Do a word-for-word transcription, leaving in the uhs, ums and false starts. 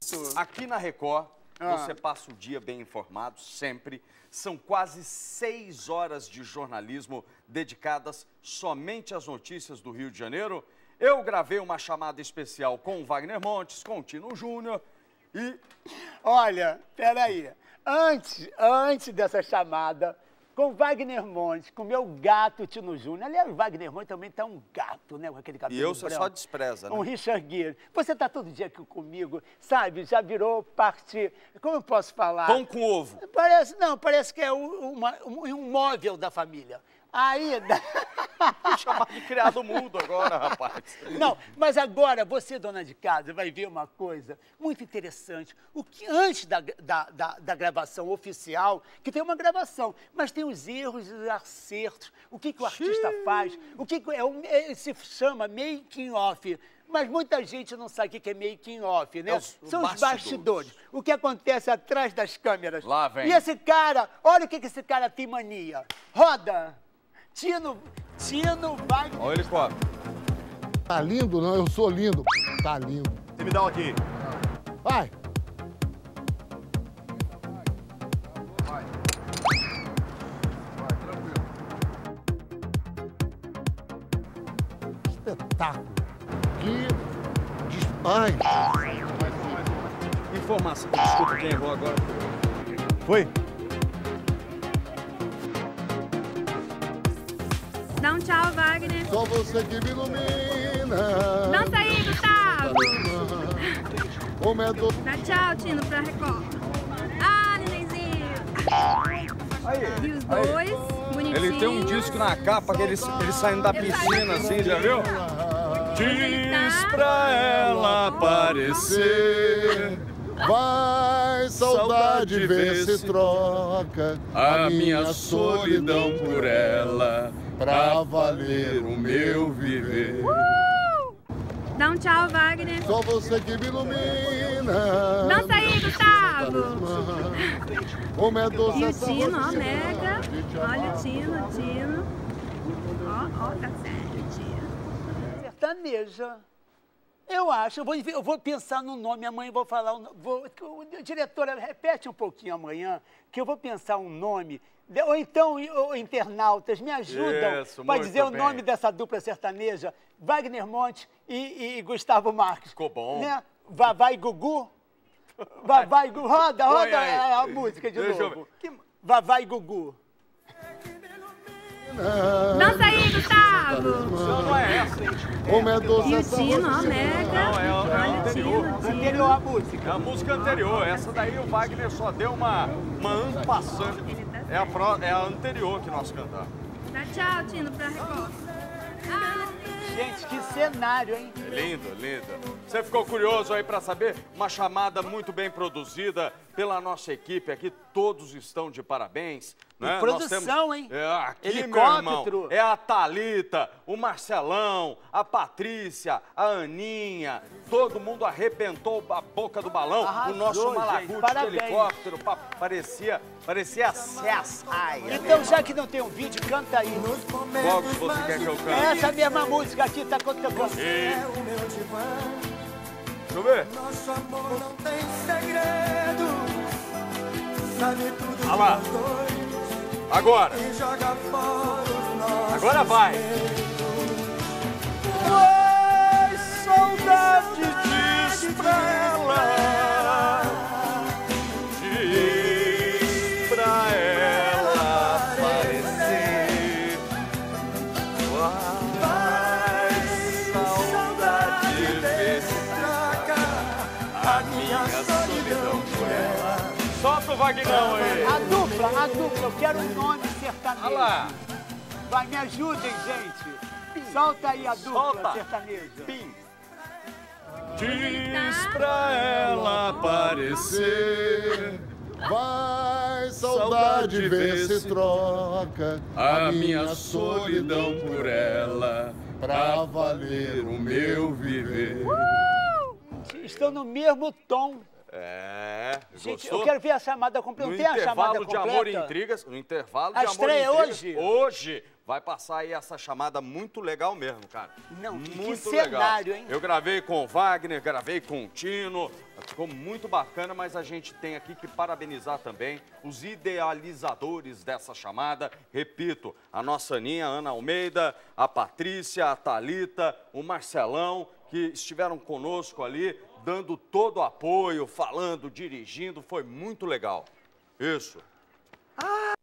Aqui na Record, Ah. você passa o dia bem informado, sempre. São quase seis horas de jornalismo dedicadas somente às notícias do Rio de Janeiro. Eu gravei uma chamada especial com o Wagner Montes, com o Tino Júnior e... Olha, peraí. Antes, antes dessa chamada, com o Wagner Montes, com o meu gato Tino Júnior. Aliás, o Wagner Montes também tá um gato, né? Com aquele cabelo E eu, você branco. só despreza, né? Um Richard Gere. Você tá todo dia aqui comigo, sabe? Já virou parte... Como eu posso falar? Pão com ovo. Parece, não, parece que é um, uma, um, um móvel da família. Aí... Vou chamar de criado mudo agora, rapaz. Não, mas agora você, dona de casa, vai ver uma coisa muito interessante. O que antes da, da, da, da gravação oficial, que tem uma gravação, mas tem os erros e os acertos. O que, que o artista Xiii. faz? O que, que é, um- é, se chama making off. Mas muita gente não sabe o que é making off, né? É os- São os bastidores. bastidores. O que acontece atrás das câmeras. Lá vem. E esse cara, olha o que, que esse cara tem mania. Roda. Tino, Tino vai... Olha o helicóptero. Tá lindo, não? Eu sou lindo. Tá lindo. Você me dá um aqui. Vai. Espetáculo. Que... Des... Ai. Informação. Desculpa, quem errou agora? Foi? Dá um tchau, Wagner. Só você que me ilumina. Dança aí, Gustavo. Como é do... Dá tchau, Tino, pra Record. Ah, nenenzinho. E os dois, bonitinhos. Ele tem um disco na capa que ele, ele saindo da piscina, assim, já viu? Diz pra ela aparecer. Vai, saudade, vê se troca A minha solidão por ela, pra valer o meu viver. Dá um tchau, Wagner. Só você que me ilumina. Dança aí, Gustavo. Como é doce E o essa Tino, ó, roça. mega. Olha o Tino, o Tino. Ó, ó, tá sério, Tino. Sertaneja. Eu acho, eu vou, eu vou pensar no nome amanhã, vou falar, o no- vou, o- diretora, repete um pouquinho amanhã, que eu vou pensar um nome, de- ou então, e- ô, internautas, me ajudam Isso, para muito dizer o bem. nome dessa dupla sertaneja, Wagner Montes e, e Gustavo Marques. Ficou bom. Né? Vavá e Gugu? Vavá e Gugu, roda, Põe roda aí. a, a música de Deixa eu novo. ver. Que- Vavá e Gugu. Dança aí, Gustavo. Não, não é essa, hein? Como é doce E o essa Tino, ó, roça. mega. Não, é, é a Olha o anterior. Tino, o Tino. Anterior a É música. a música anterior. Essa daí o Wagner só deu uma, uma ampassante. É a, pró- é a anterior que nós cantamos. Dá tchau, Tino, pra Record. Ah, Gente, que cenário, hein? Lindo, lindo. Você ficou curioso aí para saber? Uma chamada muito bem produzida pela nossa equipe aqui. Todos estão de parabéns. Né? produção, Nós temos- hein? É, aqui, meu Helicóptero. irmão, é a Thalita, o Marcelão, a Patrícia, a Aninha. Todo mundo arrebentou a boca do balão. Arrasou, o nosso gente. Malagute de Parabéns. helicóptero. pa- Parecia, parecia a Cesaia. Então, já que não tem um vídeo, canta aí. Qual que você quer que eu cante? Essa mesma música aqui tá tocando. E... Deixa eu ver. Nosso amor não tem segredo, sabe tudo Olha lá. dos dois Agora. e joga fora os nossos Agora vai. segredos. Ai, saudade, diz pra ela. Diz pra ela aparecer. Ai, saudade, vê se Troca a minha solidão por ela. Solta o Vagnão aí. A dupla, a dupla, eu quero um nome sertanejo. Olha lá. Vai, me ajudem, gente. Solta aí a dupla Solta. sertaneja. Pim. Diz pra ela aparecer. Vai, saudade, vê se troca A minha solidão por ela, pra valer o meu viver. Estão no mesmo tom. É, Gente, gostou? eu quero ver a chamada completa. No Não tem a chamada intervalo de completa? Amor e Intrigas, no intervalo de A Amor e estreia é Intrigas, hoje? hoje, vai passar aí essa chamada muito legal mesmo, cara. Não, que muito cenário, legal. hein? Eu gravei com o Wagner, gravei com o Tino, ficou muito bacana, mas a gente tem aqui que parabenizar também os idealizadores dessa chamada. Repito, a nossa Aninha, a Ana Almeida, a Patrícia, a Thalita, o Marcelão, que estiveram conosco ali, dando todo o apoio, falando, dirigindo, foi muito legal. Isso. Ah,